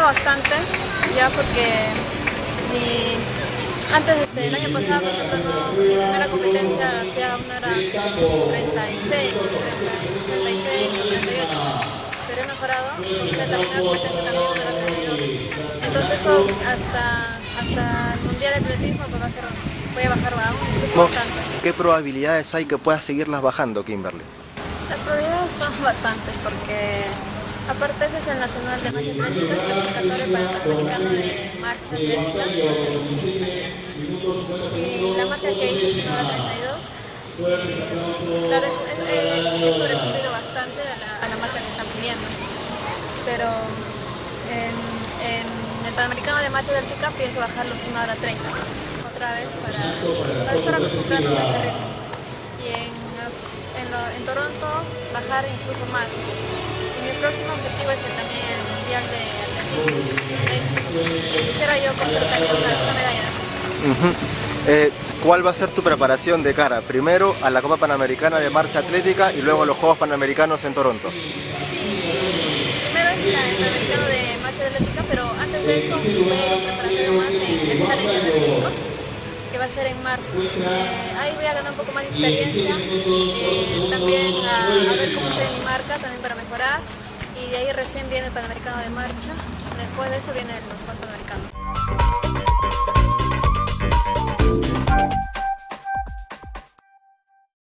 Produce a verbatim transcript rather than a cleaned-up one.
bastante, ya porque mi, antes, este, el año pasado, por ejemplo, no, mi primera competencia hacía una hora treinta y seis, treinta y seis o treinta y ocho, pero he mejorado, o sea, la primera competencia también una hora treinta y dos. Entonces eso hasta, hasta el Mundial de Atletismo pues va a ser, voy a bajar aún incluso No, bastante. ¿qué probabilidades hay que puedas seguirlas bajando, Kimberly? Las probabilidades son bastantes porque aparte ese es el nacional de marcha atlética, clasificatorio para el panamericano de marcha atlética, que va a ser en Chile. Y la marca que he hecho es una hora treinta y dos. Claro, he, he, he sobrecumplido bastante a la, a la marca que están pidiendo, pero en, en el panamericano de marcha atlética pienso bajarlos una hora treinta otra vez para, para estar acostumbrándome a ese ritmo. Y en, los, en, lo, en Toronto bajar incluso más. Y mi próximo objetivo es el, también el Mundial de Atletismo. Eh, quisiera yo coger también una, una medalla. Uh-huh. eh, ¿Cuál va a ser tu preparación de cara? Primero a la Copa Panamericana de Marcha Atlética y luego a los Juegos Panamericanos en Toronto. Sí, primero es la, el Panamericano de Marcha Atlética, pero antes de eso voy a ir preparando más en el Challenge Atlético, que va a ser en marzo. Eh, ahí voy a ganar un poco más de experiencia, eh, también a, a ver cómo está mi marca, también para mejorar, y de ahí recién viene el Panamericano de Marcha, después de eso vienen los Juegos Panamericanos.